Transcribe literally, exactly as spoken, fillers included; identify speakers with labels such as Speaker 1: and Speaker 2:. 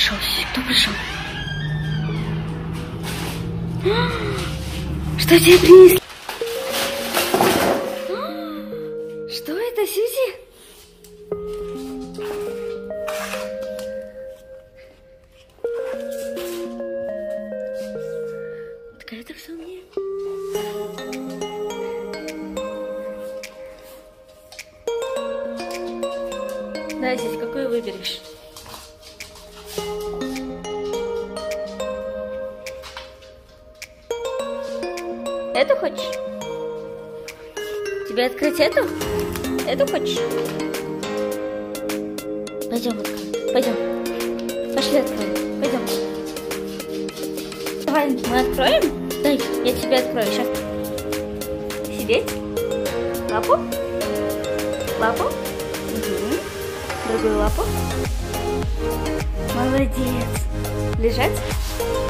Speaker 1: пришел? Кто пришел? Что тебе принесли? Что это, Сьюзи? Открой это все мне. Да, Сьюзи, какую выберешь? Эту хочешь? Тебе открыть эту? Эту хочешь? Пойдем откроем. Пойдем. Пошли откроем. Пойдем. Давай, мы откроем? Дай, я тебе открою. Сейчас. Сидеть. Лапу. Лапу. Угу. Другую лапу. Молодец. Лежать.